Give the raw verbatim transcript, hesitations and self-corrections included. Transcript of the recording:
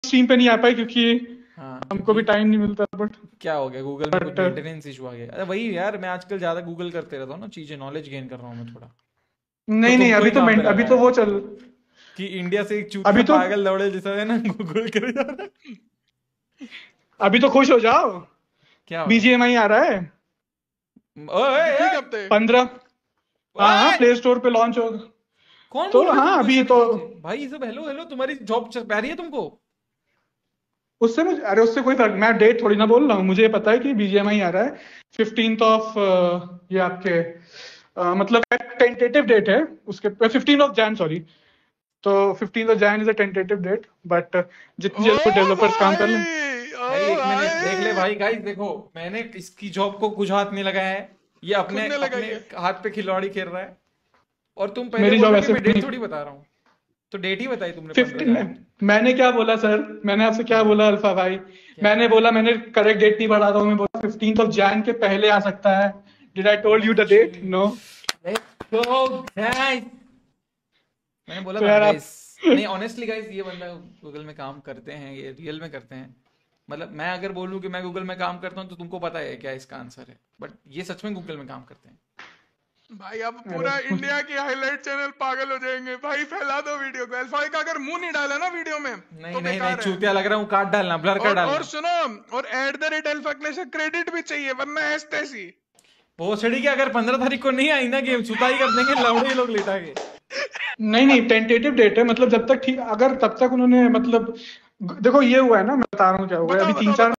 Stream पे नहीं आ पाए क्योंकि हाँ हमको भी क्योंकि टाइम नहीं मिलता, बट क्या हो गया, गूगल में कुछ बट मेंटेनेंस इशू आ गया? अरे वही यार, मैं आजकल ज्यादा गूगल करते रहता हूँ ना, चीजें नॉलेज गेन कर रहा हूँ मैं थोड़ा। तो नहीं नहीं, तुमको अभी ही तो काम पे मेंट अभी तो लगाया वो है चल कि इंडिया से एक अभी चूतिया तो पागल लौड़े जैसा है ना गूगल करे जा रहा है। अभी तो खुश हो जाओ, क्या हो गया? बीजीएमआई आ रहा है ओए इसी ओए हफ्ते। पंद्रह। हाँ हाँ, ओए! प्ले स्टोर पे लॉन्च होगा। कौन तो बोल रहा है हाँ तुमको ये अभी सारी तो चीजें भाई? ये सब हेलो हेलो, तुम्हारी जॉब चल पा रही है तुमको? उससे मुझे, अरे उससे कोई फर्क, मैं डेट थोड़ी ना बोल रहा हूँ, मुझे पता है कि बीजीएमआई आ रहा है फिफ्टींथ ऑफ, ये आपके अ, मतलब टेंटेटिव डेट है उसके, फिफ्टीन ऑफ जैन सॉरी। तो fifteen of Jan is a tentative date, but जितनी ओ जल्दी डेवलपर्स काम कर लें। भाई, ओ भाई एक मिनट देख ले भाई, भाई, गाइस देखो, मैंने इसकी जॉब को कुछ हाथ नहीं लगाया है। ये खुद अपने ने अपने लगाई है। हाथ पे खिलवाड़ी खेल रहा है। और तुम पहले मेरी बोल जॉब रहे हो कि ऐसे मैं भी डेट नहीं। थोड़ी बता रहा हूँ। तो डेट ही बताई तुमने, पंद्रह फिफ्टीन, जान मैंने क्या बोला सर, मैंने आपसे क्या हाँ, बोला अल्फा भाई? क्या? मैंने बोला, मैंने करेक्ट डेट नहीं बढ़ा रहा हूँ, मैं बोला फिफ्टींथ ऑफ जैन के पहले आ सकता है। Did I told you the date? No. Let's go guys. मैंने बोला तो था ना यार आप गाइस। नहीं ऑनेस्टली गाइस, ये बंदा गूगल में काम करते हैं, ये रियल में करते हैं। मतलब मैं अगर बोलूं कि मैं गूगल में काम करता हूं तो तुमको पता है क्या इसका आंसर है, बट ये सच में गूगल में काम करते हैं। भाई अब अरे पूरा इंडिया की हाईलाइट चैनल पागल हो जाएंगे भाई, फैला दो वीडियो को। अल्फा का अगर मुंह नहीं डाला ना वीडियो में नहीं तो नहीं नहीं, बेकार है। चूतिया लग रहा हूँ, काट डालना, ब्लर कर और और डालना। सुनो, और एट द रेट अल्फा से क्रेडिट भी चाहिए, वरना ऐस तैसी। भोसड़ी के अगर पंद्रह तारीख को नहीं आई ना गेम, सुताई कर देंगे लौड़े लोग लेटा के। नहीं नहीं, टेंटेटिव डेट है, मतलब जब तक ठीक, अगर तब तक उन्होंने मतलब देखो ये हुआ है ना, मैं बता रहा हूँ क्या हुआ है, अभी बताओ तीन बताओ चार बताओ।